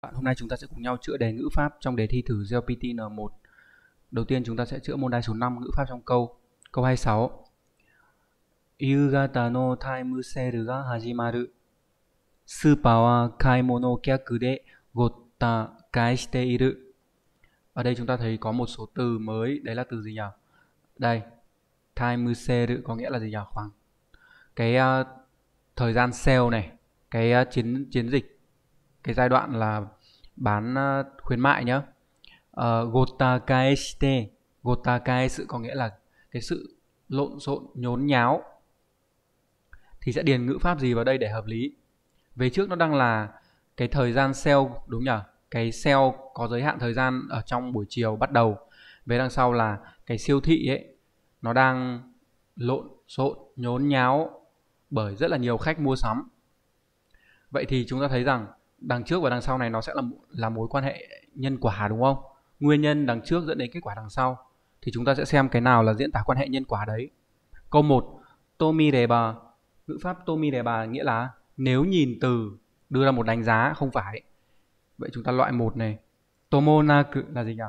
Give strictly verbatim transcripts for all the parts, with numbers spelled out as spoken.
Bạn, hôm nay chúng ta sẽ cùng nhau chữa đề ngữ pháp trong đề thi thử giê lờ pê tê en một. Đầu tiên chúng ta sẽ chữa môn đai số năm ngữ pháp trong câu. Câu hai mươi sáu. Yugata no time sale ga hajimaru. Super wa kaimono kyaku de gotta kai shite iru. Ở đây chúng ta thấy có một số từ mới, đấy là từ gì nhỉ? Đây, time sale có nghĩa là gì nhỉ? Khoảng cái uh, thời gian sale này, cái uh, chiến chiến dịch, cái giai đoạn là bán uh, khuyến mại nhá. Uh, Gotakae shite, Gotakae sự có nghĩa là cái sự lộn xộn, nhốn nháo. Thì sẽ điền ngữ pháp gì vào đây để hợp lý? Về trước nó đang là cái thời gian sale đúng nhỉ? Cái sale có giới hạn thời gian ở trong buổi chiều bắt đầu. Về đằng sau là cái siêu thị ấy, nó đang lộn xộn, nhốn nháo bởi rất là nhiều khách mua sắm. Vậy thì chúng ta thấy rằng đằng trước và đằng sau này nó sẽ là là mối quan hệ nhân quả đúng không? Nguyên nhân đằng trước dẫn đến kết quả đằng sau. Thì chúng ta sẽ xem cái nào là diễn tả quan hệ nhân quả đấy. Câu một, tomireba, ngữ pháp tomireba nghĩa là nếu nhìn từ, đưa ra một đánh giá, không phải. Vậy chúng ta loại một này. Tomonaku là gì nhỉ?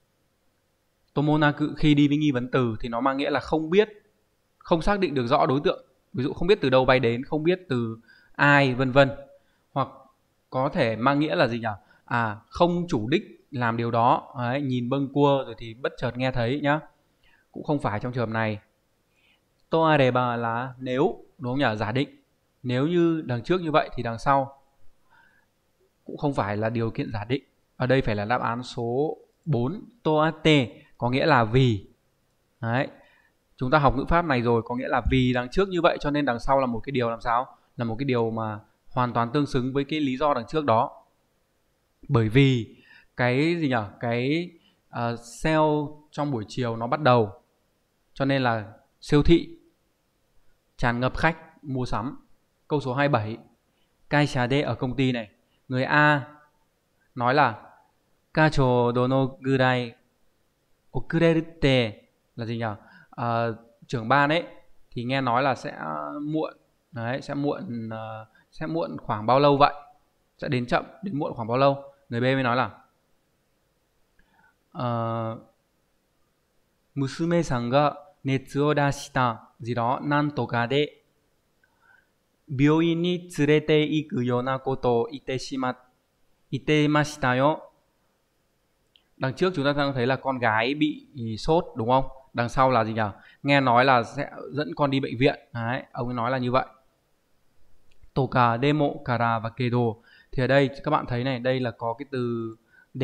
Tomonaku khi đi với nghi vấn từ thì nó mang nghĩa là không biết, không xác định được rõ đối tượng. Ví dụ không biết từ đâu bay đến, không biết từ ai, vân vân. Hoặc có thể mang nghĩa là gì nhỉ? À, không chủ đích làm điều đó. Đấy, nhìn bâng cua rồi thì bất chợt nghe thấy nhá. Cũng không phải trong trường hợp này. Toareba là nếu, đúng không nhỉ? Giả định. Nếu như đằng trước như vậy thì đằng sau cũng không phải là điều kiện giả định. Ở đây phải là đáp án số bốn. Toate có nghĩa là vì. Đấy. Chúng ta học ngữ pháp này rồi, có nghĩa là vì đằng trước như vậy cho nên đằng sau là một cái điều làm sao? Là một cái điều mà hoàn toàn tương xứng với cái lý do đằng trước đó. Bởi vì cái gì nhỉ? Cái uh, sale trong buổi chiều nó bắt đầu. Cho nên là siêu thị tràn ngập khách mua sắm. Câu số hai mươi bảy. Kaisha de ở công ty này. Người A nói là Kacho dono gurai okurete là gì nhỉ? À, trưởng ban ấy thì nghe nói là sẽ muộn. Đấy, sẽ muộn uh, sẽ muộn khoảng bao lâu vậy? Sẽ đến chậm, đến muộn khoảng bao lâu? Người B mới nói là uh, Musume-san ga netsu o dashita gì đó nantoka de byouin ni tsurete iku yona koto o ite shima itemashita yo. Đằng trước chúng ta đang thấy là con gái bị sốt đúng không? Đằng sau là gì nhỉ? Nghe nói là sẽ dẫn con đi bệnh viện. Đấy, ông ấy nói là như vậy. Toka, demo, kara và kedo. Thì ở đây các bạn thấy này, đây là có cái từ D.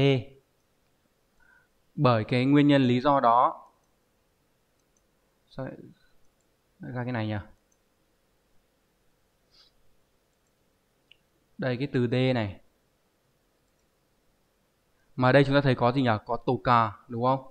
Bởi cái nguyên nhân lý do đó. Sao lại ra cái này nhỉ? Đây cái từ D này. Mà đây chúng ta thấy có gì nhỉ? Có toka đúng không?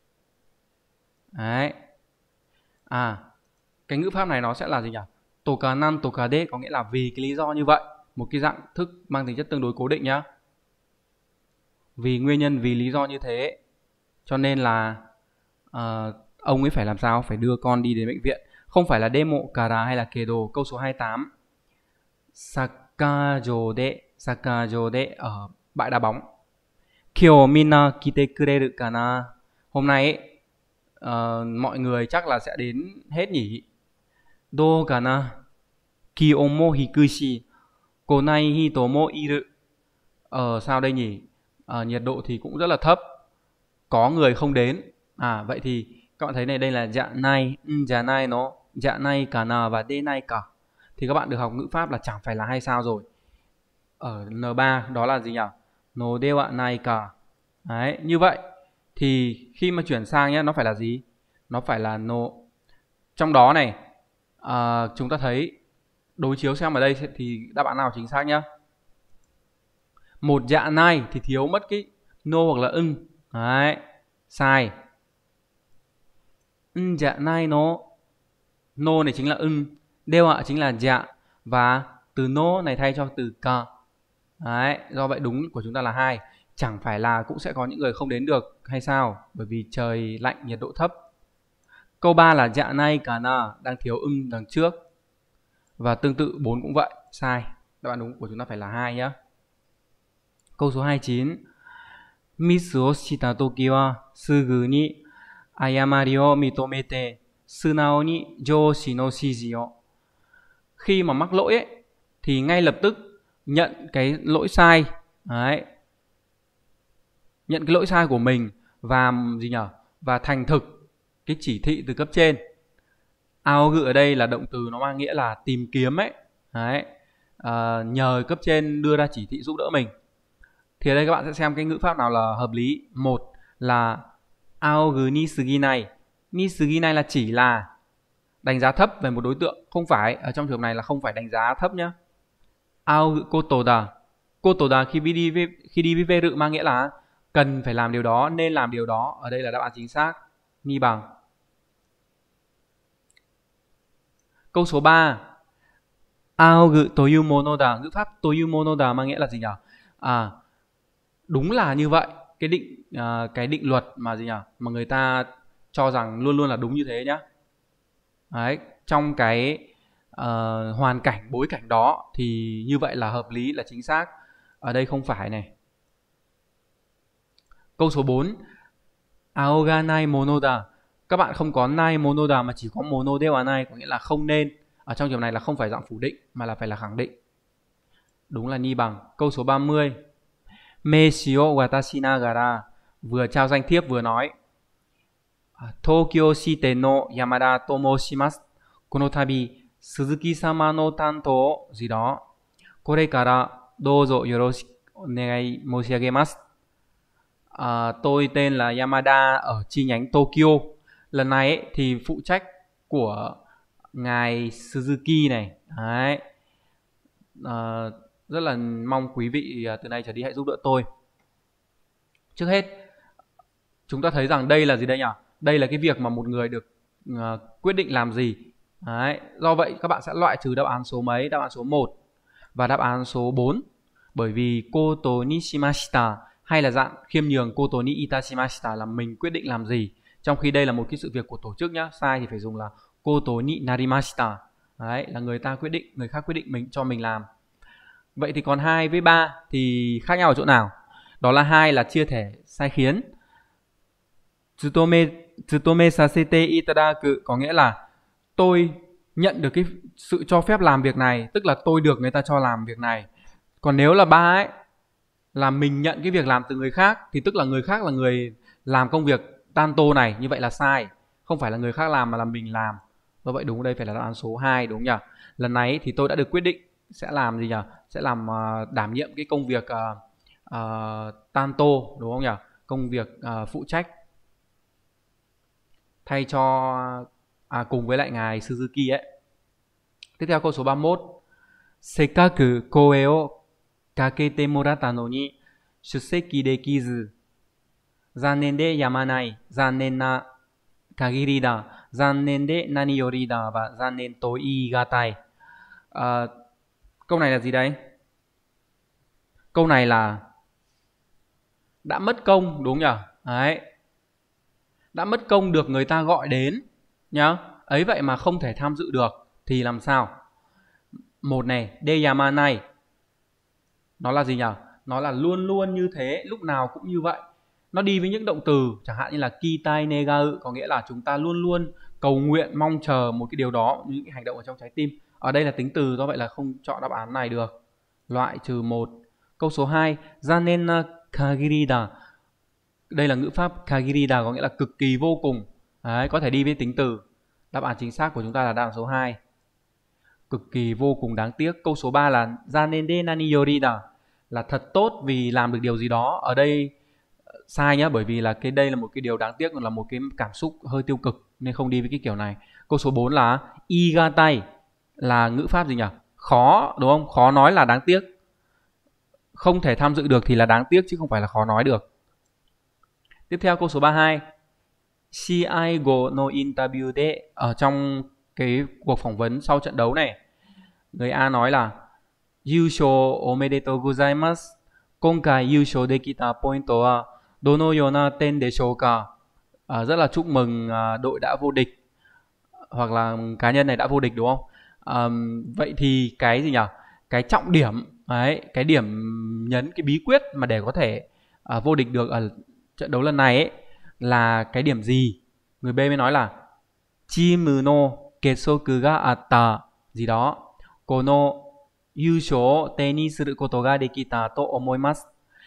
Đấy. À, cái ngữ pháp này nó sẽ là gì nhỉ? Toka nan toka de có nghĩa là vì cái lý do như vậy. Một cái dạng thức mang tính chất tương đối cố định nhá. Vì nguyên nhân, vì lý do như thế cho nên là uh, ông ấy phải làm sao? Phải đưa con đi đến bệnh viện. Không phải là demo, kara hay là kedo. Câu số hai mươi tám. Sakajo de, Sakajo de ở bãi đá bóng. Kyo minna kite kureru kana. Hôm nay ấy, uh, mọi người chắc là sẽ đến hết nhỉ. Do kana kion mo hikushi konai hito mo iru. Ờ sao đây nhỉ? Ờ, nhiệt độ thì cũng rất là thấp. Có người không đến. À vậy thì các bạn thấy này, đây là dạ nai, dạ nai nó, dạ nai kana và de nai ka. Thì các bạn được học ngữ pháp là chẳng phải là hay sao rồi. Ở N ba đó là gì nhỉ? No de wa nai ka. Đấy, như vậy thì khi mà chuyển sang nhé, nó phải là gì? Nó phải là no. Trong đó này, à, chúng ta thấy đối chiếu xem ở đây thì đáp án nào chính xác nhá. Một dạ nai thì thiếu mất cái no hoặc là ưng. Đấy, sai. Ưng dạ nai nó. No này chính là ưng, đeo ạ chính là dạ, và từ no này thay cho từ ka. Đấy, do vậy đúng của chúng ta là hai. Chẳng phải là cũng sẽ có những người không đến được hay sao? Bởi vì trời lạnh, nhiệt độ thấp. Câu ba là dạ nai kana, đang thiếu ưng đằng trước. Và tương tự bốn cũng vậy, sai. Đáp án đúng của chúng ta phải là hai nhá. Câu số hai mươi chín. Misu o shita toki wa sugu ni ayamari o mitomete sunao ni joshi no shiji o. Khi mà mắc lỗi ấy, thì ngay lập tức nhận cái lỗi sai. Đấy. Nhận cái lỗi sai của mình và gì nhỉ? Và thành thực cái chỉ thị từ cấp trên. Aogu ở đây là động từ nó mang nghĩa là tìm kiếm ấy. Đấy. À, nhờ cấp trên đưa ra chỉ thị giúp đỡ mình. Thì ở đây các bạn sẽ xem cái ngữ pháp nào là hợp lý. Một là aogu ni suginai. Ni suginai là chỉ là đánh giá thấp về một đối tượng. Không phải, ở trong trường hợp này là không phải đánh giá thấp nhá. Aogu koto da. Koto da khi đi với, khi đi với veru mang nghĩa là cần phải làm điều đó, nên làm điều đó. Ở đây là đáp án chính xác. Ni bằng. Câu số ba. Aogu toyu mono da. Ngữ pháp toyu mono da mang nghĩa là gì nhỉ? À, đúng là như vậy. Cái định à, cái định luật mà gì nhỉ? Mà người ta cho rằng luôn luôn là đúng như thế nhá. Đấy, trong cái uh, hoàn cảnh, bối cảnh đó thì như vậy là hợp lý, là chính xác. Ở đây không phải này. Câu số bốn. Aoga nai mono da. Các bạn không có nai mono da mà chỉ có mono de wa nai, có nghĩa là không nên. Ở trong trường này là không phải dạng phủ định mà là phải là khẳng định. Đúng là ni bằng. Câu số ba mươi. Meishi o watashi nagara. Vừa trao danh thiếp vừa nói. Tokyo Shiten no Yamada to moshimasu. Kono tabi Suzuki-sama no tanto gì đó. Kore kara douzo yoroshiku onegai moshiagemasu. À, tôi tên là Yamada ở chi nhánh Tokyo. Lần này ấy, thì phụ trách của ngài Suzuki này. Đấy. À, rất là mong quý vị từ nay trở đi hãy giúp đỡ tôi. Trước hết chúng ta thấy rằng đây là gì đây nhỉ? Đây là cái việc mà một người được uh, quyết định làm gì. Đấy. Do vậy các bạn sẽ loại trừ đáp án số mấy? Đáp án số một và đáp án số bốn. Bởi vì koto ni shimashita hay là dạng khiêm nhường koto ni itashimashita là mình quyết định làm gì. Trong khi đây là một cái sự việc của tổ chức nhá. Sai thì phải dùng là koto ni narimashita. Đấy, là người ta quyết định, người khác quyết định mình cho mình làm. Vậy thì còn hai với ba thì khác nhau ở chỗ nào? Đó là hai là chia thể sai khiến. Tsutome, tsutome sasete itadaku có nghĩa là tôi nhận được cái sự cho phép làm việc này, tức là tôi được người ta cho làm việc này. Còn nếu là ba ấy, là mình nhận cái việc làm từ người khác, thì tức là người khác là người làm công việc tanto này, như vậy là sai. Không phải là người khác làm mà là mình làm. Do vậy đúng đây phải là đáp án số hai, đúng nhỉ? Lần này thì tôi đã được quyết định sẽ làm gì nhỉ? Sẽ làm uh, đảm nhiệm cái công việc uh, uh, tanto, đúng không nhỉ? Công việc uh, phụ trách thay cho à, cùng với lại ngài Suzuki ấy. Tiếp theo câu số ba mươi mốt. Sekkaku koe o kakete moratta no ni shuseki dekizu. Zannen de yamanai, zannen na kagiri da, zannen de nani yori da và zannen to iigatai. À, câu này là gì đấy? Câu này là đã mất công, đúng nhỉ? Đấy. Đã mất công được người ta gọi đến nhá. Ấy vậy mà không thể tham dự được thì làm sao? Một này, de yamanai. Nó là gì nhỉ? Nó là luôn luôn như thế, lúc nào cũng như vậy. Nó đi với những động từ chẳng hạn như là kitai negau, có nghĩa là chúng ta luôn luôn cầu nguyện, mong chờ một cái điều đó, những cái hành động ở trong trái tim. Ở đây là tính từ, do vậy là không chọn đáp án này được. Loại trừ một. Câu số hai, zanen kagirida. Đây là ngữ pháp kagirida có nghĩa là cực kỳ vô cùng. Đấy, có thể đi với tính từ. Đáp án chính xác của chúng ta là đáp án số hai. Cực kỳ vô cùng đáng tiếc. Câu số ba là zanen de nani yorida, là thật tốt vì làm được điều gì đó. Ở đây sai nhá, bởi vì là cái đây là một cái điều đáng tiếc, là một cái cảm xúc hơi tiêu cực nên không đi với cái kiểu này. Câu số bốn là igatai, là ngữ pháp gì nhỉ? Khó, đúng không? Khó nói là đáng tiếc. Không thể tham dự được thì là đáng tiếc chứ không phải là khó nói được. Tiếp theo câu số ba mươi hai. Shiaigo no interview de, ở trong cái cuộc phỏng vấn sau trận đấu này, người A nói là Yūshō omedetou gozaimasu. Konkai yūshō dekita pointo wa dono yona ten deshou ka? À, rất là chúc mừng à, đội đã vô địch, hoặc là cá nhân này đã vô địch, đúng không? À, vậy thì cái gì nhỉ? Cái trọng điểm Đấy, cái điểm nhấn, cái bí quyết mà để có thể uh, vô địch được ở trận đấu lần này ấy, là cái điểm gì? Người B mới nói là Chimu no kesoku ga atta gì đó. Kono yūshō o te ni suru koto ga dekita to omoimasu.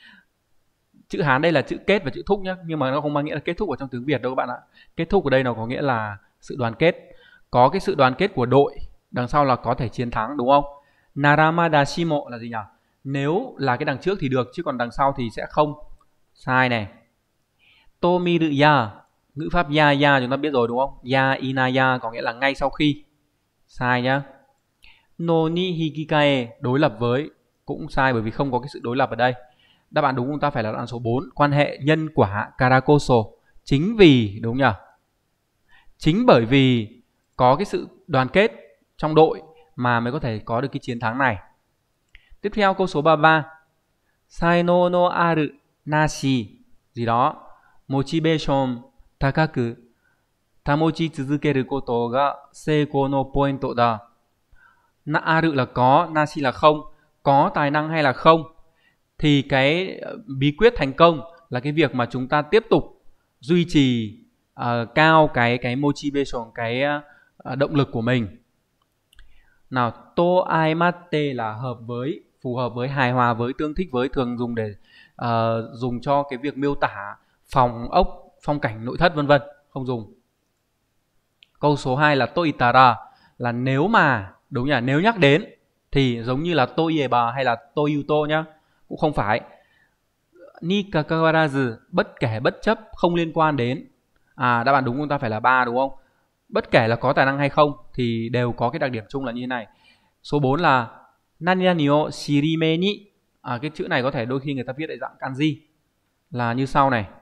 Chữ Hán đây là chữ kết và chữ thúc nhé, nhưng mà nó không mang nghĩa là kết thúc ở trong tiếng Việt đâu các bạn ạ. Kết thúc ở đây nó có nghĩa là sự đoàn kết. Có cái sự đoàn kết của đội, đằng sau là có thể chiến thắng, đúng không? Narama dashimo là gì nhỉ? Nếu là cái đằng trước thì được, chứ còn đằng sau thì sẽ không. Sai này. Tomiru ya, ngữ pháp ya ya chúng ta biết rồi đúng không? Ya inaya có nghĩa là ngay sau khi. Sai nhá. No ni hikikae, đối lập với, cũng sai bởi vì không có cái sự đối lập ở đây. Đáp án đúng của chúng ta phải là đáp án số bốn, quan hệ nhân quả karakoso. Chính vì, đúng nhỉ? Chính bởi vì có cái sự đoàn kết trong đội mà mới có thể có được cái chiến thắng này. Tiếp theo câu số ba mươi ba. Saino no aru nashi gì đó. Motivation takaku tamochi tsuzukeru koto ga seikou no pointo da. Na aru là có, nashi là không. Có tài năng hay là không? Thì cái bí quyết thành công là cái việc mà chúng ta tiếp tục duy trì uh, cao cái cái motivation, cái uh, động lực của mình. Nào, to aimatte là hợp với, phù hợp với, hài hòa với, tương thích với, thường dùng để uh, dùng cho cái việc miêu tả phòng ốc, phong cảnh nội thất vân vân, không dùng. Câu số hai là toitara là nếu mà, đúng nhỉ, nếu nhắc đến thì giống như là toieba hay là toyuto nhá, cũng không phải. Ni kakawarazu, bất kể, bất chấp, không liên quan đến. À, đáp án đúng của chúng ta phải là ba đúng không? Bất kể là có tài năng hay không thì đều có cái đặc điểm chung là như thế này. Số bốn là nani nani o shirime ni. À, cái chữ này có thể đôi khi người ta viết lại dạng kanji là như sau này.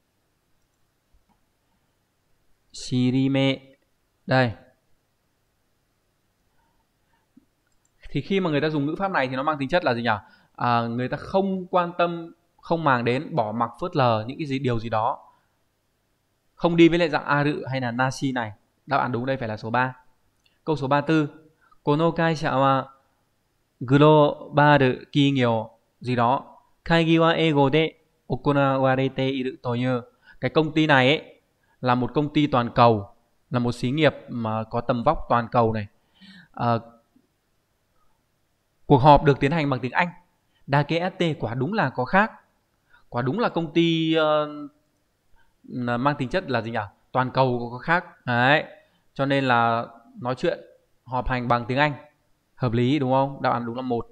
Shirime. Đây. Thì khi mà người ta dùng ngữ pháp này thì nó mang tính chất là gì nhỉ? À, người ta không quan tâm, không màng đến, bỏ mặc, phớt lờ những cái gì, điều gì đó. Không đi với lại dạng aru hay là nashi này. Đáp án đúng đây phải là số ba. Câu số ba mươi tư. Kono kaisha wa global kigyo gì đó. Kaigi wa eigo de okonawarete iru toyu. Cái công ty này ấy là một công ty toàn cầu, là một xí nghiệp mà có tầm vóc toàn cầu này. À, cuộc họp được tiến hành bằng tiếng Anh. Dakete, quả đúng là có khác. Quả đúng là công ty uh, mang tính chất là gì nhỉ? Toàn cầu có khác. Đấy. Cho nên là nói chuyện, họp hành bằng tiếng Anh. Hợp lý đúng không? Đáp án đúng là một.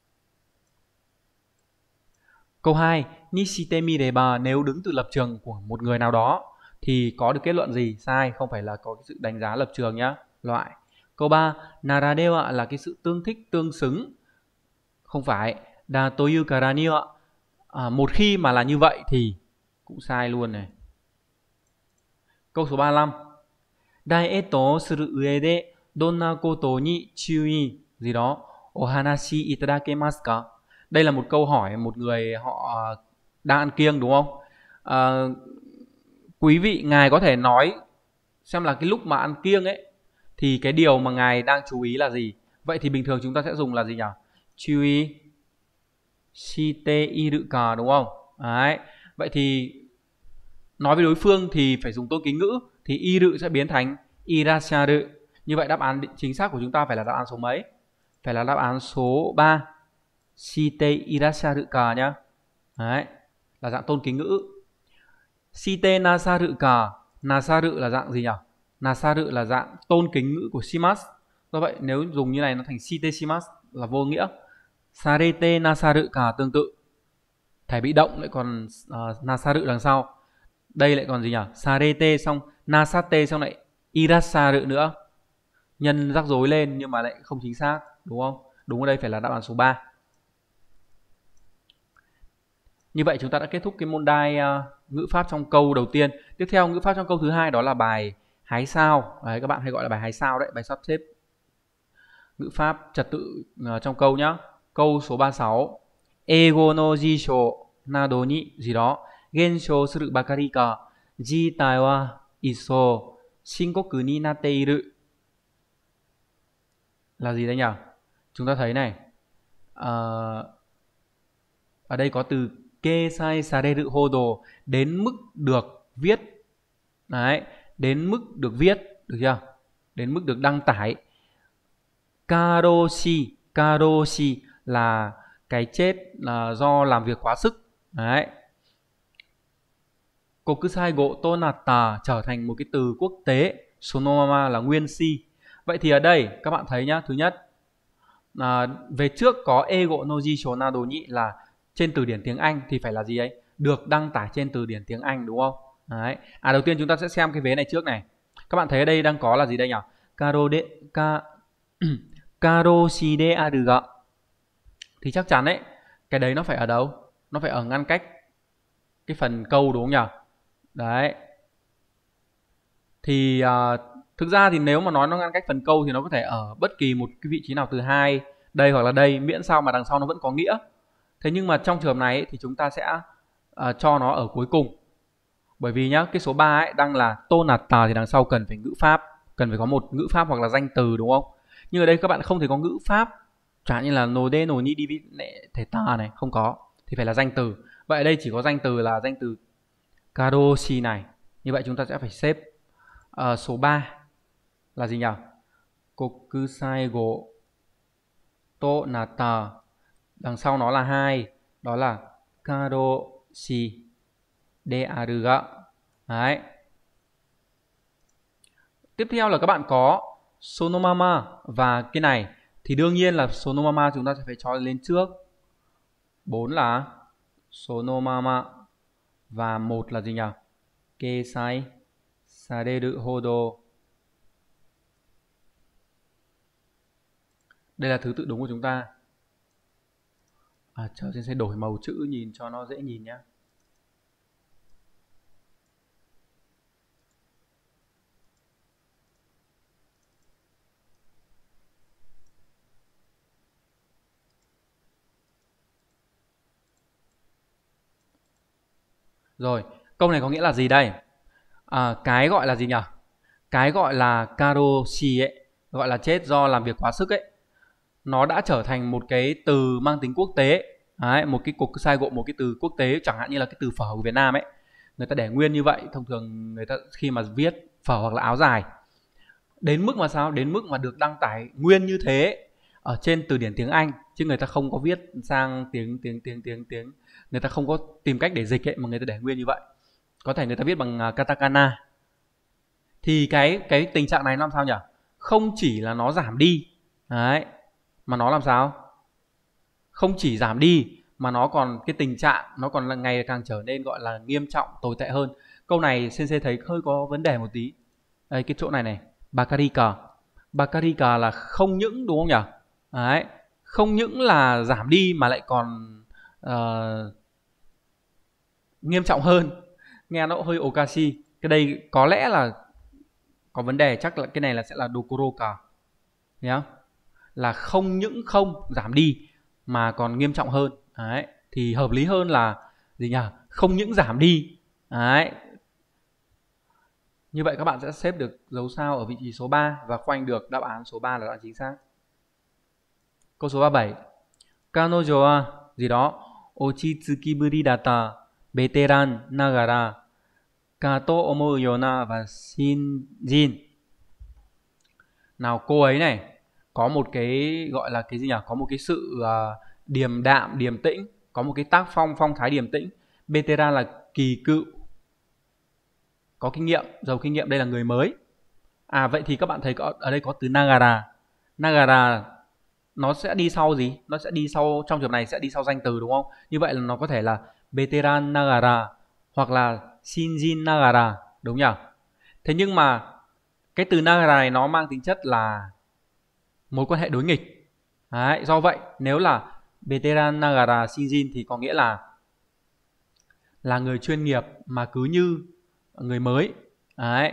Câu hai. Nishite mireba, nếu đứng từ lập trường của một người nào đó thì có được kết luận gì? Sai, không phải là có cái sự đánh giá lập trường nhá. Loại. Câu ba. Naradewa là cái sự tương thích, tương xứng. Không phải. Da toyu kara ni wa, à, một khi mà là như vậy thì cũng sai luôn này. Câu số ba mươi lăm. Diet o suru ue de donna koto ni chūi gì đó ohanashi itadakemasu ka. Đây là một câu hỏi một người họ đang ăn kiêng đúng không? À, quý vị, ngài có thể nói xem là cái lúc mà ăn kiêng ấy thì cái điều mà ngài đang chú ý là gì? Vậy thì bình thường chúng ta sẽ dùng là gì nhỉ? Chui shite iru ka đúng không? Đấy. Vậy thì nói với đối phương thì phải dùng tôn kính ngữ, thì iru sẽ biến thành irasharu. Như vậy đáp án chính xác của chúng ta phải là đáp án số mấy? Phải là đáp án số ba. Shite irasharu ka nhá. Đấy, là dạng tôn kính ngữ. Shite nasaru ka, nasaru là dạng gì nhỉ? Nasaru là dạng tôn kính ngữ của shimasu. Do vậy nếu dùng như này nó thành shite shimasu là vô nghĩa. Sarete nasaru ka tương tự. Thể bị động lại còn uh, nasaru đằng sau. Đây lại còn gì nhỉ? Sarete xong nasate xong lại irasharu nữa. Nhân rắc rối lên nhưng mà lại không chính xác, đúng không? Đúng ở đây phải là đáp án số ba. Như vậy chúng ta đã kết thúc cái môn đai uh, ngữ pháp trong câu đầu tiên. Tiếp theo ngữ pháp trong câu thứ hai đó là bài hái sao. Đấy, các bạn hay gọi là bài hái sao đấy, bài sắp xếp ngữ pháp trật tự uh, trong câu nhá. Câu số ba mươi sáu. Eigo no jisho nado ni gì đó genshou suru bakari ka jitai wa iso shinkoku ni natte iru. Là gì đây nhỉ? Chúng ta thấy này. uh, ở đây có từ keisai sareru hodo, đến mức được viết. Đấy, đến mức được viết, được chưa? Đến mức được đăng tải. Karoshi, karoshi là cái chết là do làm việc quá sức. Đấy. Kokusai go to natta trở thành một cái từ quốc tế. Sonomama là nguyên si. Vậy thì ở đây các bạn thấy nhá, thứ nhất à, về trước có ego noji shonado nhị là trên từ điển tiếng Anh thì phải là gì ấy? Được đăng tải trên từ điển tiếng Anh, đúng không? Đấy. À, đầu tiên chúng ta sẽ xem cái vế này trước này. Các bạn thấy ở đây đang có là gì đây nhỉ? Karo de ka karoshi de aru ga. Thì chắc chắn đấy, cái đấy nó phải ở đâu? Nó phải ở ngăn cách cái phần câu, đúng không nhỉ? Đấy. Thì uh, thực ra thì nếu mà nói nó ngăn cách phần câu thì nó có thể ở bất kỳ một cái vị trí nào từ hai đây hoặc là đây, miễn sao mà đằng sau nó vẫn có nghĩa. Thế nhưng mà trong trường hợp này ấy, thì chúng ta sẽ uh, cho nó ở cuối cùng. Bởi vì nhá, cái số ba ấy đang là tonata thì đằng sau cần phải ngữ pháp, cần phải có một ngữ pháp hoặc là danh từ, đúng không? Nhưng ở đây các bạn không thể có ngữ pháp, chẳng như là node no ni đi thể ta này, không có, thì phải là danh từ. Vậy ở đây chỉ có danh từ là danh từ karoshi này. Như vậy chúng ta sẽ phải xếp uh, số ba là gì nhỉ? Kokusai go to nata. Đằng sau nó là hai, đó là karoshi de aru ga. Đấy. Tiếp theo là các bạn có sonomama và cái này thì đương nhiên là sonomama chúng ta sẽ phải cho lên trước. bốn là sonomama và một là gì nhỉ? Keisai sareru hodo. Đây là thứ tự đúng của chúng ta. À, chờ xin sẽ đổi màu chữ nhìn cho nó dễ nhìn nhé. Rồi, câu này có nghĩa là gì đây? À, cái gọi là gì nhỉ? Cái gọi là karoshi ấy, gọi là chết do làm việc quá sức ấy, nó đã trở thành một cái từ mang tính quốc tế. Đấy, một cái cục sai gộ một cái từ quốc tế, chẳng hạn như là cái từ phở của Việt Nam ấy, người ta để nguyên như vậy. Thông thường người ta khi mà viết phở hoặc là áo dài, đến mức mà sao? Đến mức mà được đăng tải nguyên như thế ở trên từ điển tiếng Anh, chứ người ta không có viết sang tiếng tiếng tiếng tiếng tiếng người ta không có tìm cách để dịch ấy, mà người ta để nguyên như vậy. Có thể người ta viết bằng katakana. Thì cái cái tình trạng này nó làm sao nhỉ? Không chỉ là nó giảm đi, đấy, mà nó làm sao? Không chỉ giảm đi mà nó còn cái tình trạng nó còn là ngày càng trở nên gọi là nghiêm trọng, tồi tệ hơn. Câu này sensei thấy hơi có vấn đề một tí. Đây, cái chỗ này này, bakarika. Bakarika là không những, đúng không nhỉ? Đấy, không những là giảm đi mà lại còn uh, nghiêm trọng hơn. Nghe nó hơi okashi. Cái đây có lẽ là có vấn đề, chắc là cái này là sẽ là dokoroka nhá, là không những không giảm đi mà còn nghiêm trọng hơn. Đấy, thì hợp lý hơn là gì nhỉ? Không những giảm đi. Đấy. Như vậy các bạn sẽ xếp được dấu sao ở vị trí số ba và khoanh được đáp án số ba là đáp án chính xác. Câu số ba mươi bảy. Kanojo wa gì đó ochitsukiburi data veteran nagara ka to omou yona wa shinjin. Nào, cô ấy này có một cái gọi là cái gì nhỉ? Có một cái sự uh, điềm đạm, điềm tĩnh, có một cái tác phong phong thái điềm tĩnh. Veteran là kỳ cựu, có kinh nghiệm, giàu kinh nghiệm, đây là người mới. À, vậy thì các bạn thấy có, ở đây có từ nagara. Nagara nó sẽ đi sau gì? Nó sẽ đi sau, trong trường này sẽ đi sau danh từ, đúng không? Như vậy là nó có thể là veteran nagara hoặc là shinjin nagara, đúng nhỉ? Thế nhưng mà cái từ nagara này nó mang tính chất là mối quan hệ đối nghịch. Đấy, do vậy nếu là veteran nagara shinjin thì có nghĩa là là người chuyên nghiệp mà cứ như người mới. Đấy.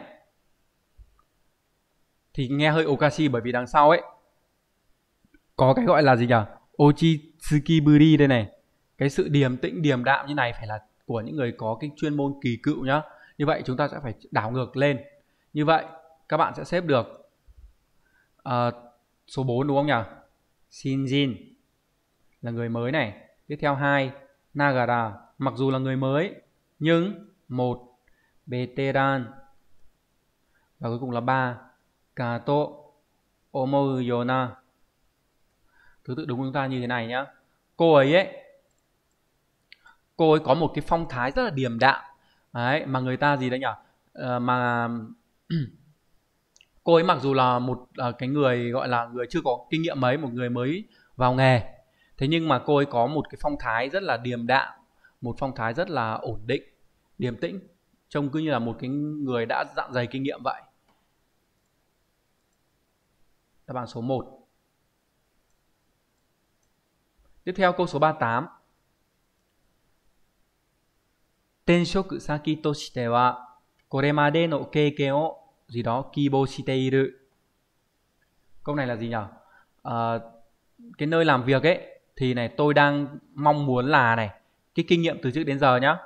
Thì nghe hơi okashi, bởi vì đằng sau ấy có cái gọi là gì nhỉ? Ochitsukiburi đây này. Cái sự điềm tĩnh, điềm đạm như này phải là của những người có cái chuyên môn kỳ cựu nhá. Như vậy chúng ta sẽ phải đảo ngược lên. Như vậy các bạn sẽ xếp được uh, số bốn, đúng không nhỉ? Shinjin. là người mới này. Tiếp theo hai, nagara, mặc dù là người mới nhưng một, veteran. Và cuối cùng là ba, kato omou yona. Thứ tự đúng của chúng ta như thế này nhá. Cô ấy ấy, cô ấy có một cái phong thái rất là điềm đạm. Đấy, mà người ta gì đấy nhỉ? À, mà cô ấy mặc dù là một uh, cái người gọi là người chưa có kinh nghiệm mấy, một người mới vào nghề, thế nhưng mà cô ấy có một cái phong thái rất là điềm đạm, một phong thái rất là ổn định, điềm tĩnh, trông cứ như là một cái người đã dạn dày kinh nghiệm vậy. Đáp án số một. Tiếp theo câu số ba mươi tám. Tenshoku saki toshite wa koremade no keiken o gì đó kibou shite iru. Câu này là gì nhỉ? À, cái nơi làm việc ấy thì này tôi đang mong muốn là này cái kinh nghiệm từ trước đến giờ nhá.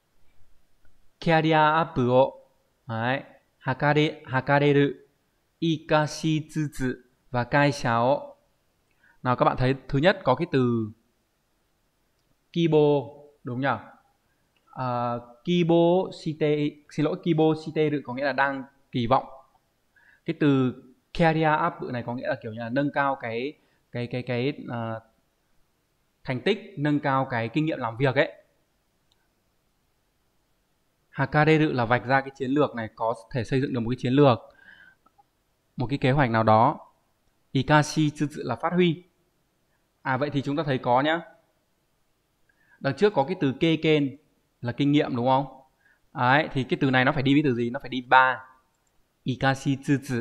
Career up o đấy, hakare hakareru ikashitsutsu và kaisha o. Nào các bạn thấy thứ nhất có cái từ kibo đúng nhỉ? Uh, kibo shite, xin lỗi, kibo shiteru có nghĩa là đang kỳ vọng. Cái từ career up này có nghĩa là kiểu như là nâng cao cái cái cái cái uh, thành tích, nâng cao cái kinh nghiệm làm việc ấy. Hakareru là vạch ra cái chiến lược này, có thể xây dựng được một cái chiến lược, một cái kế hoạch nào đó. Ikashi là phát huy. À vậy thì chúng ta thấy có nhá. Đằng trước có cái từ keiken là kinh nghiệm đúng không? Đấy, thì cái từ này nó phải đi với từ gì? Nó phải đi ba. Ikashi tsutsu.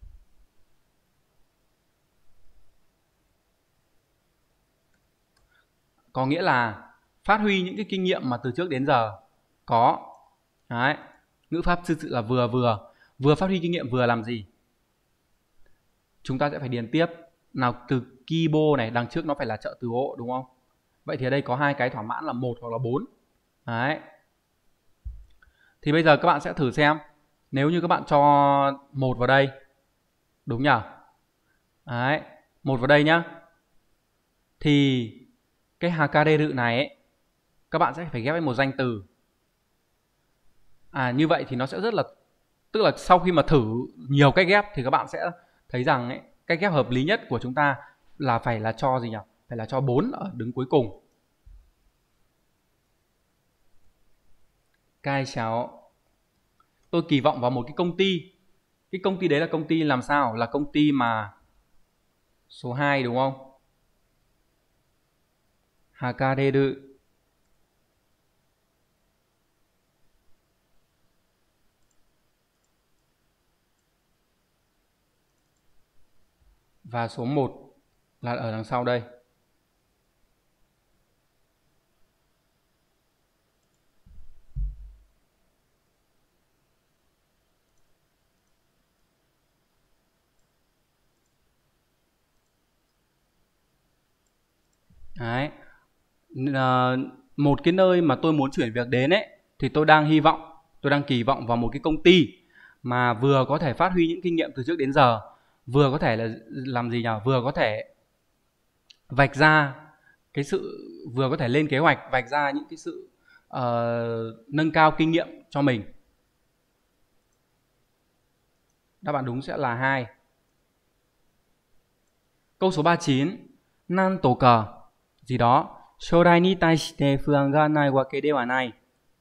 Có nghĩa là phát huy những cái kinh nghiệm mà từ trước đến giờ có. Đấy, ngữ pháp tsutsu là vừa vừa. Vừa phát huy kinh nghiệm vừa làm gì? Chúng ta sẽ phải điền tiếp. Nào từ kibo này, đằng trước nó phải là trợ từ o đúng không? Vậy thì ở đây có hai cái thỏa mãn là một hoặc là bốn. Đấy. Thì bây giờ các bạn sẽ thử xem. Nếu như các bạn cho một vào đây. Đúng nhỉ? Đấy, một vào đây nhá. Thì cái hakareru này ấy, các bạn sẽ phải ghép với một danh từ. À như vậy thì nó sẽ rất là, tức là sau khi mà thử nhiều cách ghép thì các bạn sẽ thấy rằng ấy, cách ghép hợp lý nhất của chúng ta là phải là cho gì nhỉ? Phải là cho bốn ở đứng cuối cùng. Cai cháo. Tôi kỳ vọng vào một cái công ty. Cái công ty đấy là công ty làm sao? Là công ty mà số hai đúng không? Hakareru. Và số một là ở đằng sau đây. Đấy. Một cái nơi mà tôi muốn chuyển việc đến ấy thì tôi đang hy vọng, tôi đang kỳ vọng vào một cái công ty mà vừa có thể phát huy những kinh nghiệm từ trước đến giờ, vừa có thể là làm gì nhỉ? Vừa có thể vạch ra cái sự, vừa có thể lên kế hoạch vạch ra những cái sự uh, nâng cao kinh nghiệm cho mình. Đáp án đúng sẽ là hai. Câu số ba mươi chín. Nan to ka gì đó. Shōrai ni taishite fuan ga nai wake de wa nai.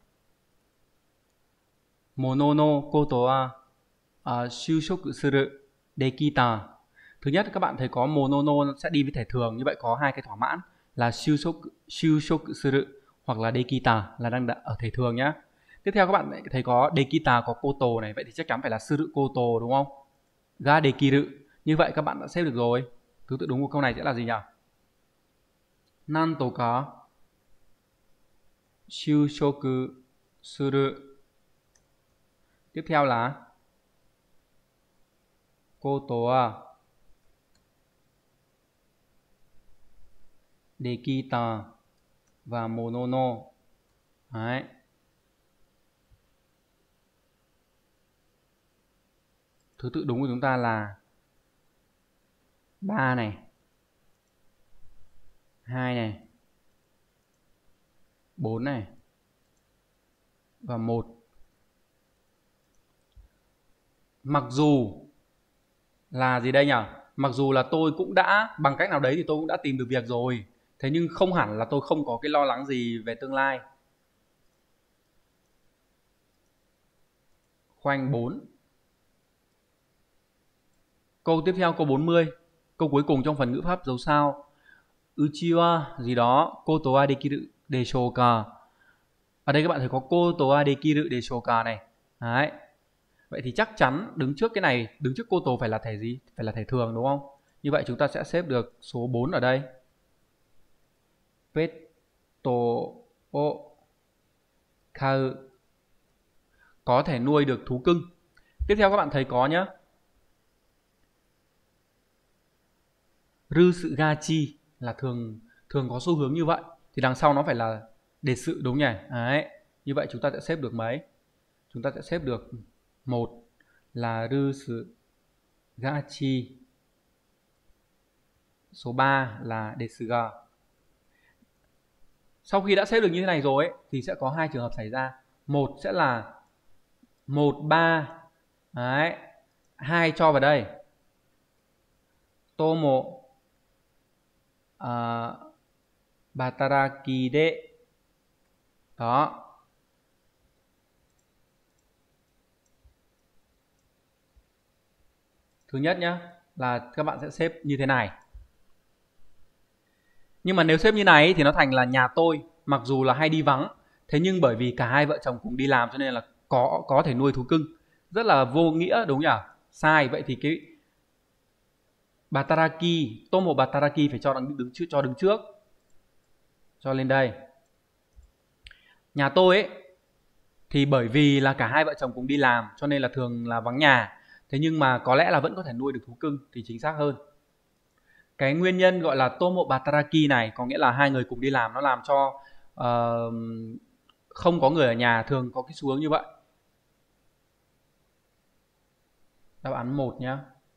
Mono no koto wa shūshoku suru dekita. Thứ nhất các bạn thấy có mono no sẽ đi với thể thường, như vậy có hai cái thỏa mãn là shūshoku, shūshoku suru hoặc là dekita là đang ở thể thường nhá. Tiếp theo các bạn thấy có dekita, có koto này, vậy thì chắc chắn phải là suru koto đúng không? Ga dekiru. Như vậy các bạn đã xếp được rồi. Thứ tự đúng của câu này sẽ là gì nhỉ? Nan to ka shūshoku suru. Tiếp theo là koto wa dekita và mono no. Đấy. Thứ tự đúng của chúng ta là ba này, hai này, bốn này và một. Mặc dù là gì đây nhỉ? Mặc dù là tôi cũng đã bằng cách nào đấy thì tôi cũng đã tìm được việc rồi. Thế nhưng không hẳn là tôi không có cái lo lắng gì về tương lai. Khoanh bốn. Câu tiếp theo, câu bốn mươi. Câu cuối cùng trong phần ngữ pháp dấu sao. Uchi wa gì đó koto wa dekiru deshou ka. Ở đây các bạn thấy có koto wa dekiru deshou ka này. Đấy. Vậy thì chắc chắn đứng trước cái này, đứng trước koto phải là thể gì? Phải là thể thường đúng không? Như vậy chúng ta sẽ xếp được số bốn ở đây. Petto o kau. Có thể nuôi được thú cưng. Tiếp theo các bạn thấy có nhá. Rư sự ga chi là thường thường có xu hướng như vậy. Thì đằng sau nó phải là đề sự đúng nhỉ? Đấy. Như vậy chúng ta sẽ xếp được mấy? Chúng ta sẽ xếp được một là rư sự ga chi. Số ba là đề sự ga. Sau khi đã xếp được như thế này rồi ấy, thì sẽ có hai trường hợp xảy ra. Một sẽ là một, ba. Đấy. Hai cho vào đây. Tomo uh, bataraki de. Đó. Thứ nhất nhá, là các bạn sẽ xếp như thế này. Nhưng mà nếu xếp như này thì nó thành là nhà tôi, mặc dù là hay đi vắng, thế nhưng bởi vì cả hai vợ chồng cùng đi làm cho nên là có có thể nuôi thú cưng. Rất là vô nghĩa đúng nhỉ? Sai. Vậy thì cái bataraki, tomo bataraki phải cho đứng, đứng trước, cho đứng trước. Cho lên đây. Nhà tôi ấy thì bởi vì là cả hai vợ chồng cùng đi làm cho nên là thường là vắng nhà. Thế nhưng mà có lẽ là vẫn có thể nuôi được thú cưng thì chính xác hơn. Cái nguyên nhân gọi là tomo bataraki này có nghĩa là hai người cùng đi làm, nó làm cho uh, không có người ở nhà, thường có cái xu hướng như vậy. Đáp án một nhá.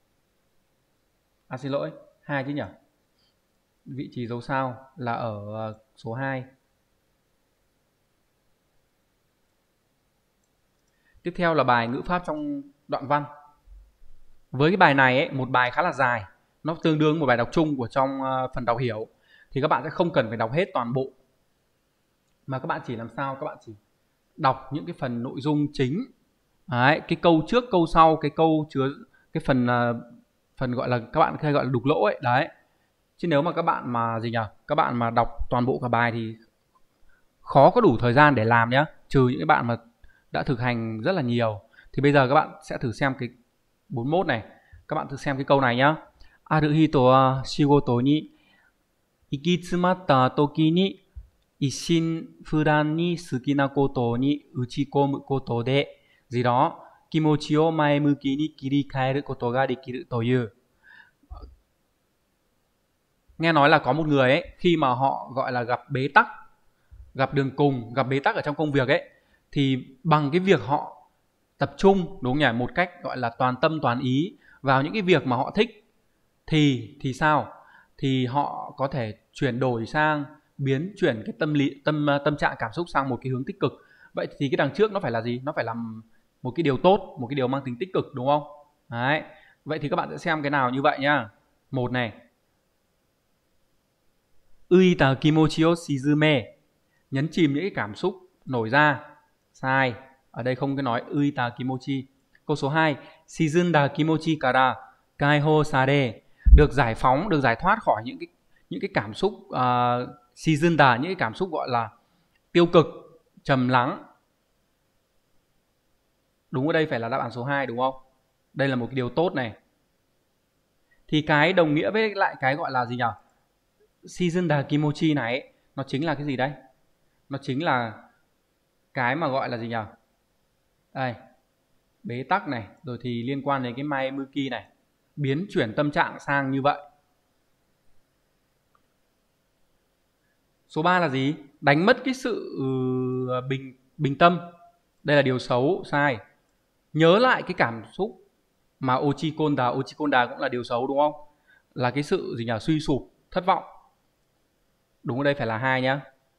À xin lỗi, hai chứ nhỉ? Vị trí dấu sao là ở uh, số hai. Tiếp theo là bài ngữ pháp trong đoạn văn. Với cái bài này ấy, một bài khá là dài, nó tương đương một bài đọc chung của trong uh, phần đọc hiểu, thì các bạn sẽ không cần phải đọc hết toàn bộ, mà các bạn chỉ làm sao các bạn chỉ đọc những cái phần nội dung chính. Đấy, cái câu trước câu sau, cái câu chứa cái phần uh, phần gọi là các bạn hay gọi là đục lỗ ấy. Đấy. Chứ nếu mà các bạn mà gì nhỉ? Các bạn mà đọc toàn bộ cả bài thì khó có đủ thời gian để làm nhá, trừ những cái bạn mà đã thực hành rất là nhiều. Thì bây giờ các bạn sẽ thử xem cái bốn mươi mốt này. Các bạn thử xem cái câu này nhá. Aru hito wa shigoto ni ikitsumatta toki ni ishin furan ni suki na koto ni uchikomu koto de gì đó kimochi o maemuki ni kirikaeru koto ga dekiru toyu. Nghe nói là có một người ấy, khi mà họ gọi là gặp bế tắc, gặp đường cùng, gặp bế tắc ở trong công việc ấy, thì bằng cái việc họ tập trung, đúng không nhỉ, một cách gọi là toàn tâm toàn ý vào những cái việc mà họ thích, thì thì sao? Thì họ có thể chuyển đổi sang, biến chuyển cái tâm lý tâm tâm trạng cảm xúc sang một cái hướng tích cực. Vậy thì cái đằng trước nó phải là gì? Nó phải làm một cái điều tốt, một cái điều mang tính tích cực, đúng không? Đấy. Vậy thì các bạn sẽ xem cái nào như vậy nhá. Một này. Uita kimochi o shizume, nhấn chìm những cái cảm xúc nổi ra. Sai. Ở đây không có nói uita kimochi. Câu số hai, shizunda kimochi kara kaiho sare, được giải phóng, được giải thoát khỏi những cái những cái cảm xúc uh, shizunda, những cái cảm xúc gọi là tiêu cực, trầm lắng. Đúng, ở đây phải là đáp án số hai đúng không? Đây là một cái điều tốt này. Thì cái đồng nghĩa với lại cái gọi là gì nhỉ? Shizunda kimochi này ấy, nó chính là cái gì đấy? Nó chính là cái mà gọi là gì nhỉ? Đây, bế tắc này, rồi thì liên quan đến cái maemuki này, biến chuyển tâm trạng sang như vậy. Số ba là gì? Đánh mất cái sự bình bình tâm. Đây là điều xấu, sai. Nhớ lại cái cảm xúc mà ochikonda, ochikonda cũng là điều xấu đúng không? Là cái sự gì nhỉ? Suy sụp, thất vọng. Đúng ở đây phải là hai nhá.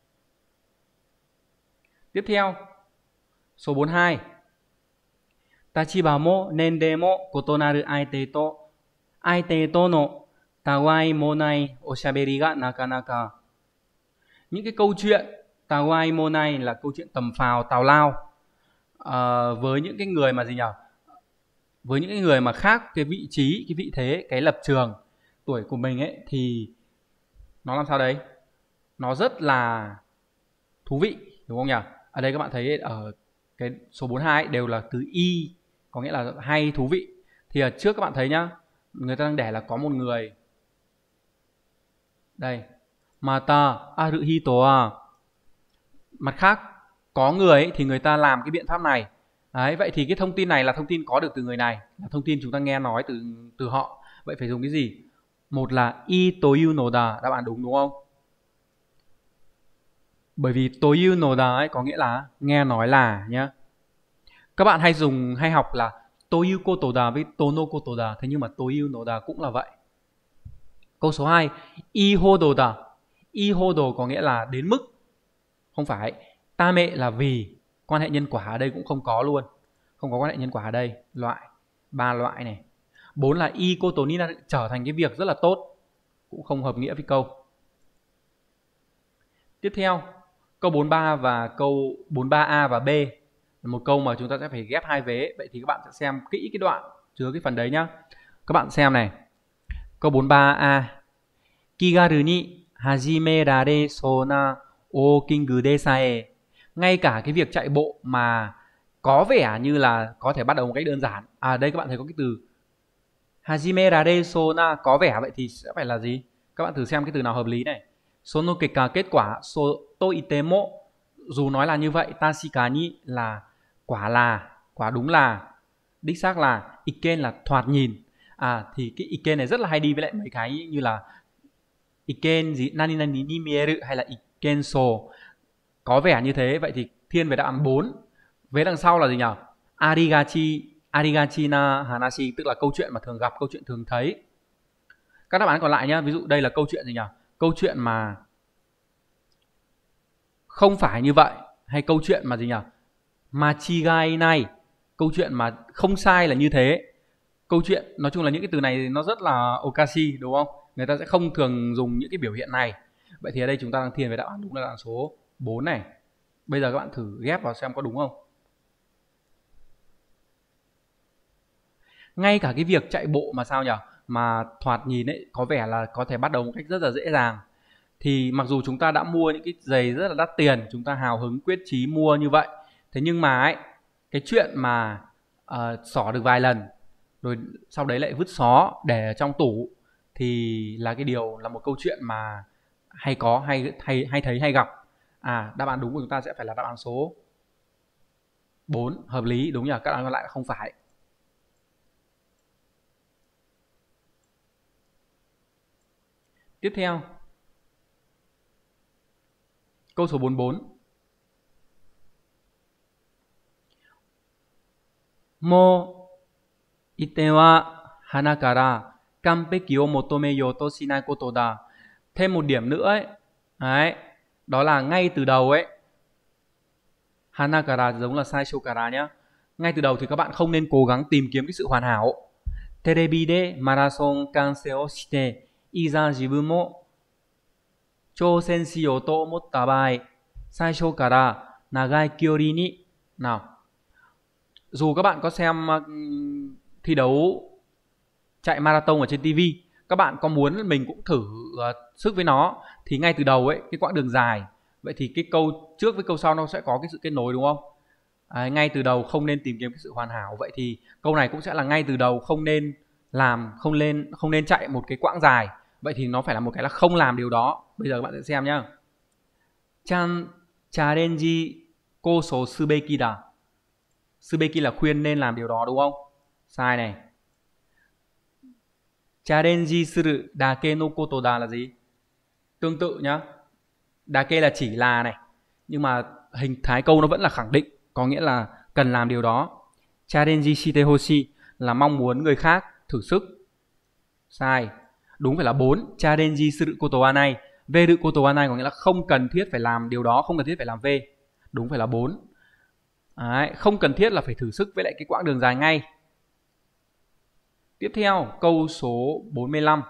Tiếp theo, số bốn mươi hai. Tachiba mo nendei mo kotonaru aite to aite to no tawai monai oshaberi ga nakanaka. Những cái câu chuyện tawai monai là câu chuyện tầm phào tào lao à, với những cái người mà gì nhỉ? Với những cái người mà khác cái vị trí, cái vị thế, cái lập trường tuổi của mình ấy thì nó làm sao đấy? Nó rất là thú vị, đúng không nhỉ? Ở đây các bạn thấy ở cái số bốn mươi hai ấy, đều là từ y, có nghĩa là hay, thú vị. Thì ở trước các bạn thấy nhá, người ta đang để là có một người. Đây, mata aru hito wa. Mặt khác, có người ấy, thì người ta làm cái biện pháp này. Đấy, vậy thì cái thông tin này là thông tin có được từ người này, là thông tin chúng ta nghe nói từ từ họ. Vậy phải dùng cái gì? Một là i toyu no da, đáp án đúng đúng không? Bởi vì toyu no da ấy có nghĩa là nghe nói là nhá. Các bạn hay dùng hay học là toyu koto da với tono koto da, thế nhưng mà toyu no da cũng là vậy. Câu số hai, i hodo da. I hodo có nghĩa là đến mức. Không phải. Tame là vì, quan hệ nhân quả ở đây cũng không có luôn. Không có quan hệ nhân quả ở đây, loại ba loại này. Bốn là i koto ni na trở thành cái việc rất là tốt, cũng không hợp nghĩa với câu. Tiếp theo, câu bốn mươi ba và câu bốn mươi ba A và B là một câu mà chúng ta sẽ phải ghép hai vế. Vậy thì các bạn sẽ xem kỹ cái đoạn chứa cái phần đấy nhá. Các bạn xem này. Câu bốn mươi ba A. Kigaru ni hajime sona walking desae. Ngay cả cái việc chạy bộ mà có vẻ như là có thể bắt đầu một cách đơn giản. À đây các bạn thấy có cái từ hajime sona, có vẻ, vậy thì sẽ phải là gì? Các bạn thử xem cái từ nào hợp lý này. Sono keka, kết quả, so to itemo, dù nói là như vậy, tashika ni là quả là, quả đúng là, đích xác là, iken là thoạt nhìn. À thì cái iken này rất là hay đi với lại mấy cái như là iken gì nani nani ni mieru hay là iken so, có vẻ như thế. Vậy thì thiên về đáp án bốn. Vế đằng sau là gì nhỉ? Arigachi, arigachi na hanashi, tức là câu chuyện mà thường gặp, câu chuyện thường thấy. Các đáp án còn lại nhá, ví dụ đây là câu chuyện gì nhỉ? Câu chuyện mà không phải như vậy, hay câu chuyện mà gì nhỉ? Machigai này, câu chuyện mà không sai là như thế. Câu chuyện, nói chung là những cái từ này nó rất là okashi, đúng không? Người ta sẽ không thường dùng những cái biểu hiện này. Vậy thì ở đây chúng ta đang thiên về đáp án đúng là đáp án số bốn này. Bây giờ các bạn thử ghép vào xem có đúng không. Ngay cả cái việc chạy bộ mà sao nhỉ? Mà thoạt nhìn ấy có vẻ là có thể bắt đầu một cách rất là dễ dàng. Thì mặc dù chúng ta đã mua những cái giày rất là đắt tiền, chúng ta hào hứng quyết chí mua như vậy, thế nhưng mà ấy, cái chuyện mà uh, xỏ được vài lần rồi sau đấy lại vứt xó để ở trong tủ thì là cái điều, là một câu chuyện mà hay có, hay hay hay thấy hay gặp. À đáp án đúng của chúng ta sẽ phải là đáp án số bốn, hợp lý, đúng nhỉ? Các đáp án còn lại là không phải. Tiếp theo, câu số bốn mươi bốn. Mo ite wa hana kara kanpeki o motomeyou to shinai koto da. Thêm một điểm nữa ấy, đấy, đó là ngay từ đầu ấy, hana kara giống là saisho kara nhá. Ngay từ đầu thì các bạn không nên cố gắng tìm kiếm cái sự hoàn hảo. Terebi de marathon kansei o shite iza jibun mo chousen shiyou to omotta bai saisho kara nagai kyori ni. Nào, dù các bạn có xem uh, thi đấu chạy marathon ở trên ti vi, các bạn có muốn mình cũng thử uh, sức với nó, thì ngay từ đầu ấy, cái quãng đường dài, vậy thì cái câu trước với câu sau nó sẽ có cái sự kết nối, đúng không? À, ngay từ đầu không nên tìm kiếm cái sự hoàn hảo, vậy thì câu này cũng sẽ là ngay từ đầu không nên làm, không nên không nên chạy một cái quãng dài, vậy thì nó phải là một cái là không làm điều đó. Bây giờ các bạn sẽ xem nhá. Chan challenge koso subeki da. Subeki là khuyên nên làm điều đó, đúng không? Sai này. Challenge suru dake no koto da là gì? Tương tự nhá. Dake là chỉ là này, nhưng mà hình thái câu nó vẫn là khẳng định, có nghĩa là cần làm điều đó. Challenge shite hoshi là mong muốn người khác thử sức. Sai. Đúng phải là bốn. Challenge suru koto wa nai, Veru koto wa nai có nghĩa là không cần thiết phải làm điều đó, không cần thiết phải làm V. Đúng phải là bốn. Đấy, không cần thiết là phải thử sức với lại cái quãng đường dài ngay. Tiếp theo, câu số bốn mươi lăm.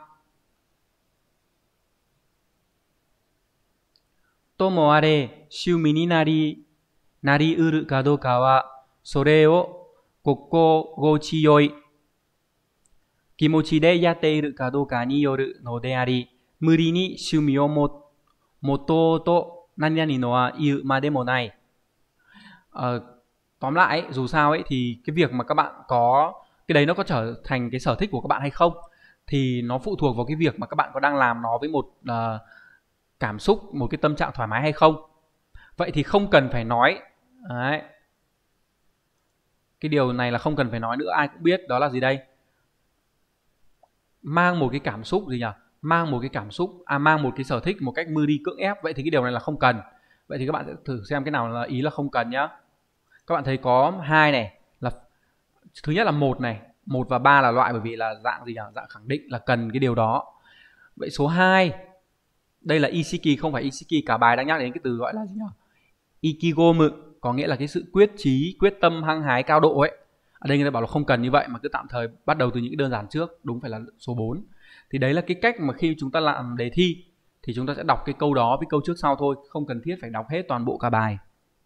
Tomo are shumi ni nari nari uru ka dou ka wa sore o kokorochiyoi kimochi de yatte iru ka dou ka ni yoru no de ari muri ni shumi o moto to nani nani no wa iu ma de mo nai. Ờ, tóm lại ấy, dù sao ấy thì cái việc mà các bạn có cái đấy nó có trở thành cái sở thích của các bạn hay không thì nó phụ thuộc vào cái việc mà các bạn có đang làm nó với một uh, cảm xúc, một cái tâm trạng thoải mái hay không. Vậy thì không cần phải nói. Đấy. Cái điều này là không cần phải nói nữa, ai cũng biết. Đó là gì đây? Mang một cái cảm xúc gì nhỉ? Mang một cái cảm xúc, à mang một cái sở thích một cách mưu đi cưỡng ép. Vậy thì cái điều này là không cần. Vậy thì các bạn sẽ thử xem cái nào là ý là không cần nhá. Các bạn thấy có hai này, là thứ nhất là một này, một và ba là loại bởi vì là dạng gì nhỉ? Dạng khẳng định là cần cái điều đó. Vậy số hai, đây là Ishiki, không phải Ishiki, cả bài đang nhắc đến cái từ gọi là gì nhỉ? Ikigomu, có nghĩa là cái sự quyết chí, quyết tâm hăng hái cao độ ấy. Ở đây người ta bảo là không cần như vậy mà cứ tạm thời bắt đầu từ những cái đơn giản trước, đúng phải là số bốn. Thì đấy là cái cách mà khi chúng ta làm đề thi thì chúng ta sẽ đọc cái câu đó với câu trước sau thôi, không cần thiết phải đọc hết toàn bộ cả bài.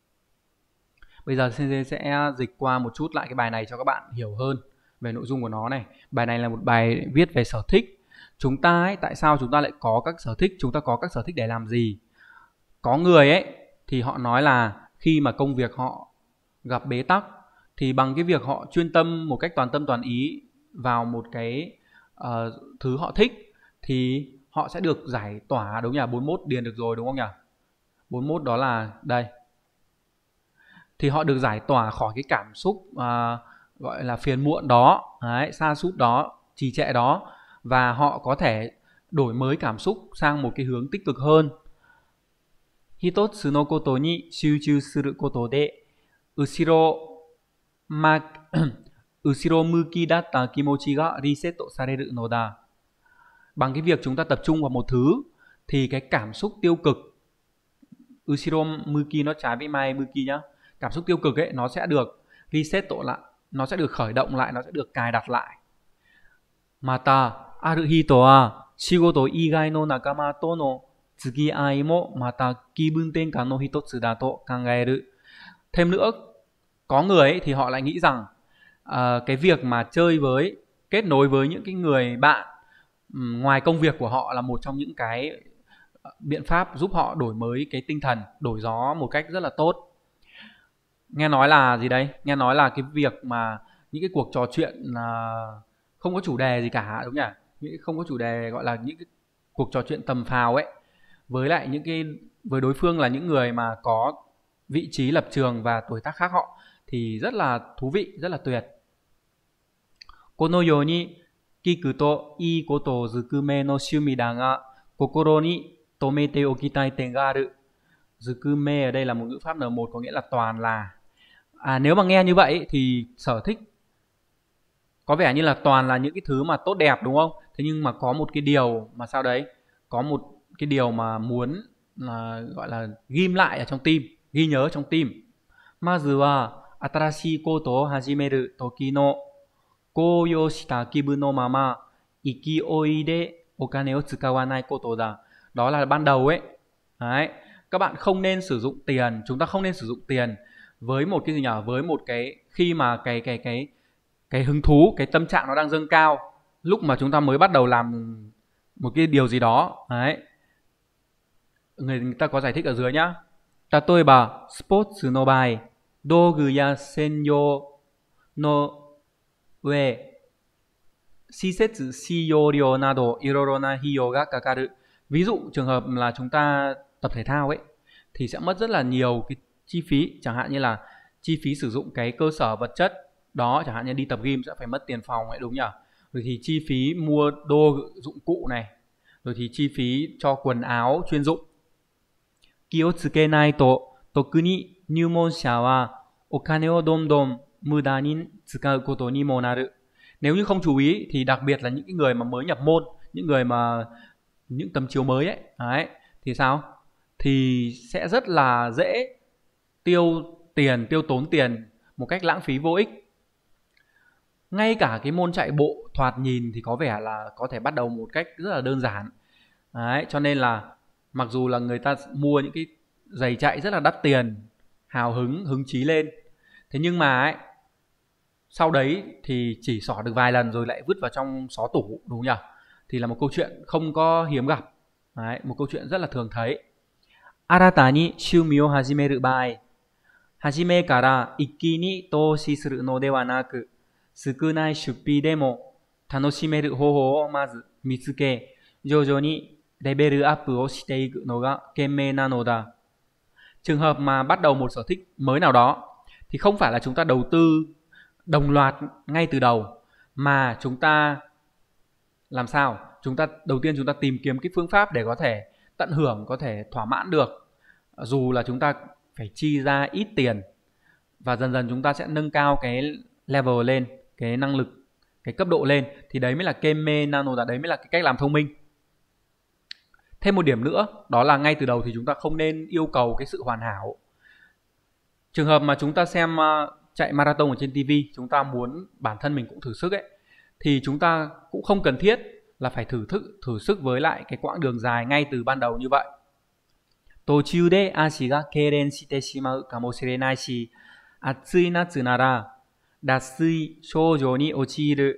Bây giờ Sensei sẽ dịch qua một chút lại cái bài này cho các bạn hiểu hơn về nội dung của nó này. Bài này là một bài viết về sở thích. Chúng ta ấy, tại sao chúng ta lại có các sở thích? Chúng ta có các sở thích để làm gì? Có người ấy thì họ nói là khi mà công việc họ gặp bế tắc thì bằng cái việc họ chuyên tâm một cách toàn tâm toàn ý vào một cái uh, thứ họ thích thì họ sẽ được giải tỏa, đúng nhỉ? bốn mươi mốt điền được rồi đúng không nhỉ? bốn mươi mốt đó là đây. Thì họ được giải tỏa khỏi cái cảm xúc uh, gọi là phiền muộn đó, đấy, sa sút đó, trì trệ đó, và họ có thể đổi mới cảm xúc sang một cái hướng tích cực hơn. Hitotsu no koto ni shūchū suru koto de ushiro ma ushiro muki datta kimochi ga resetto sareru no da. Bằng cái việc chúng ta tập trung vào một thứ thì cái cảm xúc tiêu cực, ushiro muki nó trái với mai muki nhá, cảm xúc tiêu cực ấy nó sẽ được resetto lại, nó sẽ được khởi động lại, nó sẽ được cài đặt lại. Mata aru hito wa shigoto igai no nakama to no tsugiai mo mata kibun tenkan no hitotsu da to kangaeru. Thêm nữa, có người ấy thì họ lại nghĩ rằng uh, cái việc mà chơi với, kết nối với những cái người bạn um, ngoài công việc của họ là một trong những cái biện pháp giúp họ đổi mới cái tinh thần, đổi gió một cách rất là tốt. Nghe nói là gì đây? Nghe nói là cái việc mà những cái cuộc trò chuyện uh, không có chủ đề gì cả, đúng nhỉ? Những không có chủ đề, gọi là những cái cuộc trò chuyện tầm phào ấy, với lại những cái với đối phương là những người mà có vị trí lập trường và tuổi tác khác họ thì rất là thú vị, rất là tuyệt. Kono you ni kiku to ii koto zukume no shumi da ga kokoro ni tomete okitai ten ga aru. Zukume ở đây là một ngữ pháp N một có nghĩa là toàn là. À, nếu mà nghe như vậy thì sở thích có vẻ như là toàn là những cái thứ mà tốt đẹp, đúng không? Thế nhưng mà có một cái điều mà sao đấy? Có một cái điều mà muốn là gọi là ghim lại ở trong tim, ghi nhớ trong tim. Mazu wa atarashii koto o hajimeru toki no kouyou shita kibun no mama ikioi de okane o tsukawanai koto da. Đó là ban đầu ấy. Đấy, các bạn không nên sử dụng tiền, chúng ta không nên sử dụng tiền với một cái gì nhỉ? Với một cái khi mà cái cái cái cái hứng thú, cái tâm trạng nó đang dâng cao, lúc mà chúng ta mới bắt đầu làm một cái điều gì đó. Đấy. Người, người ta có giải thích ở dưới nhá. Tatoeba sports no bai dogu ya senyo no ue shisetsu shiyōryō nado iroro na hiyō ga kakaru. Ví dụ trường hợp là chúng ta tập thể thao ấy thì sẽ mất rất là nhiều cái chi phí, chẳng hạn như là chi phí sử dụng cái cơ sở vật chất đó, chẳng hạn như đi tập gym sẽ phải mất tiền phòng ấy, đúng nhỉ? Rồi thì chi phí mua đô dụng cụ này, rồi thì chi phí cho quần áo chuyên dụng. Kiyotsukenai to toku ni nyūmonsha wa okane o dondon muda ni tsukau koto ni mo naru. Nếu như không chú ý thì đặc biệt là những cái người mà mới nhập môn, những người mà những tấm chiếu mới ấy, đấy, thì sao? Thì sẽ rất là dễ tiêu tiền, tiêu tốn tiền một cách lãng phí vô ích. Ngay cả cái môn chạy bộ thoạt nhìn thì có vẻ là có thể bắt đầu một cách rất là đơn giản. Đấy, cho nên là mặc dù là người ta mua những cái giày chạy rất là đắt tiền, hào hứng, hứng chí lên, thế nhưng mà ấy, sau đấy thì chỉ xỏ được vài lần rồi lại vứt vào trong xó tủ, đúng nhỉ? Thì là một câu chuyện không có hiếm gặp. Đấy, một câu chuyện rất là thường thấy. Arata ni shumi o hajimeru bai, hajime kara ikki ni toushi suru no de wa naku, sukunai shuppi demo tanoshimeru hoho o mazu mitsuke, jojo ni level up o shite iku no ga kenmei nano da. Trường hợp mà bắt đầu một sở thích mới nào đó thì không phải là chúng ta đầu tư đồng loạt ngay từ đầu, mà chúng ta làm sao? Chúng ta đầu tiên chúng ta tìm kiếm cái phương pháp để có thể tận hưởng, có thể thỏa mãn được, dù là chúng ta phải chi ra ít tiền, và dần dần chúng ta sẽ nâng cao cái level lên, cái năng lực, cái cấp độ lên, thì đấy mới là kenmei nano da, đấy mới là cái cách làm thông minh. Thêm một điểm nữa, đó là ngay từ đầu thì chúng ta không nên yêu cầu cái sự hoàn hảo. Trường hợp mà chúng ta xem chạy marathon ở trên ti vi, chúng ta muốn bản thân mình cũng thử sức ấy, thì chúng ta cũng không cần thiết là phải thử thức thử sức với lại cái quãng đường dài ngay từ ban đầu như vậy. Tochu de ashi ga keiren shite shimau kamoshirenai shi, atsui natsu nara datsui shoujo ni ochiru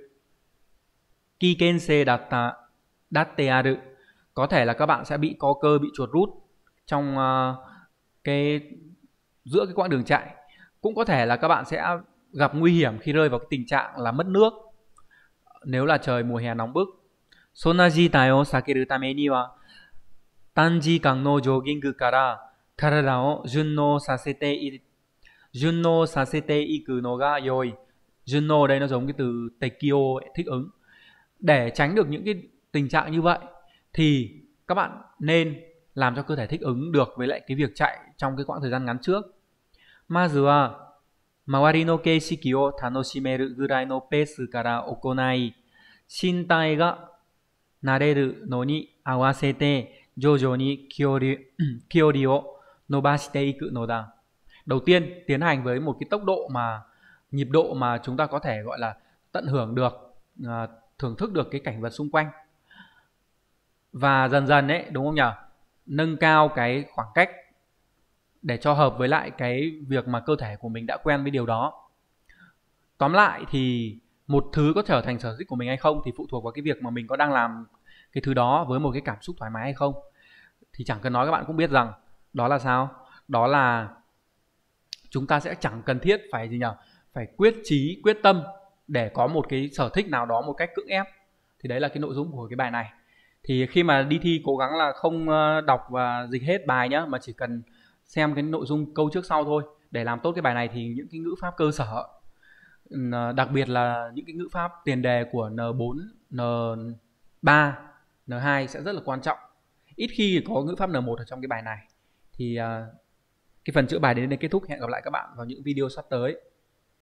kikensei datta datte aru. Có thể là các bạn sẽ bị co cơ, bị chuột rút trong uh, cái giữa cái quãng đường chạy. Cũng có thể là các bạn sẽ gặp nguy hiểm khi rơi vào cái tình trạng là mất nước nếu là trời mùa hè nóng bức. Sonaji tai o sakeru tame ni wa tanjikan no jogging kara karada o junno sasete junno sasete iku no ga yoi. Junno đây nó giống cái từ tekio, thích ứng. Để tránh được những cái tình trạng như vậy thì các bạn nên làm cho cơ thể thích ứng được với lại cái việc chạy trong cái quãng thời gian ngắn trước. Mazu wa mawari no keishiki o tanoshimeru gurai no pace kara okonai, shintai ga nareru no ni awasete jojo ni kyori o nobashite iku no da. Đầu tiên, tiến hành với một cái tốc độ mà nhịp độ mà chúng ta có thể gọi là tận hưởng được, thưởng thức được cái cảnh vật xung quanh. Và dần dần ấy, đúng không nhỉ? Nâng cao cái khoảng cách để cho hợp với lại cái việc mà cơ thể của mình đã quen với điều đó. Tóm lại thì một thứ có trở thành sở thích của mình hay không thì phụ thuộc vào cái việc mà mình có đang làm cái thứ đó với một cái cảm xúc thoải mái hay không. Thì chẳng cần nói, các bạn cũng biết rằng đó là sao? Đó là chúng ta sẽ chẳng cần thiết phải gì nhỉ? Phải quyết chí, quyết tâm để có một cái sở thích nào đó một cách cưỡng ép. Thì đấy là cái nội dung của cái bài này. Thì khi mà đi thi cố gắng là không đọc và dịch hết bài nhá, mà chỉ cần xem cái nội dung câu trước sau thôi. Để làm tốt cái bài này thì những cái ngữ pháp cơ sở, đặc biệt là những cái ngữ pháp tiền đề của N bốn, N ba, N hai sẽ rất là quan trọng. Ít khi có ngữ pháp N một ở trong cái bài này. Thì cái phần chữa bài đến đây kết thúc. Hẹn gặp lại các bạn vào những video sắp tới.